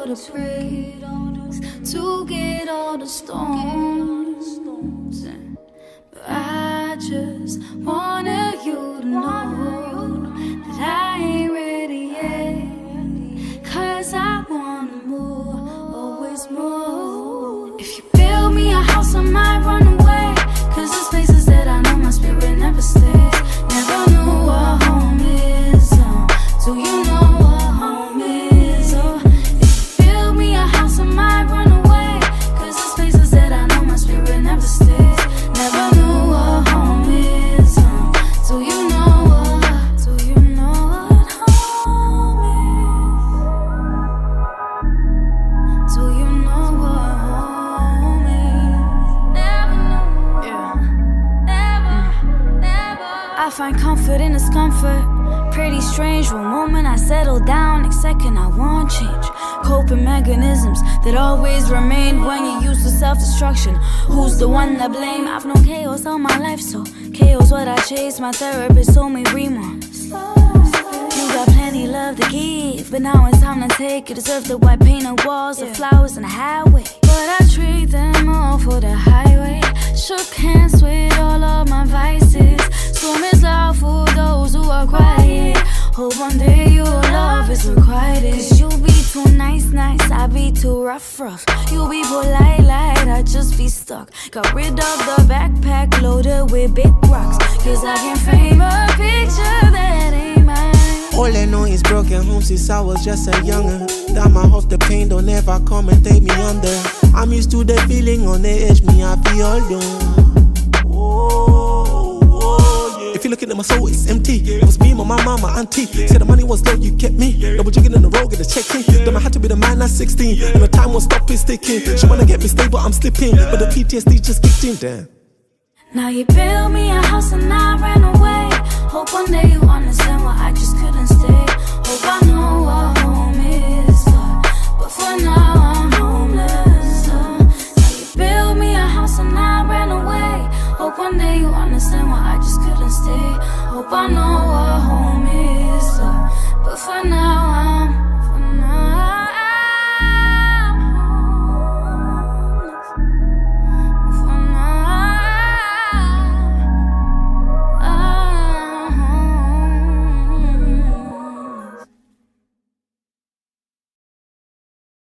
the breeze to get all the storms. But I just wanted you to know that I ain't ready yet. 'Cause I wanna more, always more. If you build me a house, I might run away. 'Cause there's places that I know my spirit never stays. Never knew what home is. Do you know what home is? If you build me a house, I might run away. 'Cause there's places that I know my spirit never stays. Never knew what home is. Do you know what? Do you know what home is? Do you know what home is? Never knew. Yeah. Never. I find comfort in discomfort. Pretty strange, one moment I settle down, next second I want change. Coping mechanisms that always remain when you're used to self-destruction. Who's the one to blame? I've known chaos all my life, so chaos what I chase. My therapist told me, RIMON, you got plenty love to give, but now it's time to take. You deserve the white painted walls, the flowers and the highway. But I trade them all for the highway. Shook hands with all of my vices. Storm is loud for those who are quiet. Hope one day your love is requited. 'Cause you'll be too nice, I be too rough. You'll be polite, I just be stuck. Got rid of the backpack loaded with big rocks. 'Cause I can frame a picture that ain't mine. All I know is broken home since I was just a young'un. That my hope the pain don't ever come and take me under. I'm used to the feeling on the edge, me I feel alone. If you're looking at my soul, it's empty. It was me, my mama, my auntie. Said the money was low, you kept me. Double jigging in the road, get a check in. Then I had to be the man at 16. And the time won't stop, it's ticking. She wanna get me stable, I'm slipping. But the PTSD just kicked in, damn. Now you build me a house and I ran away. Hope one day you understand why I just couldn't stay.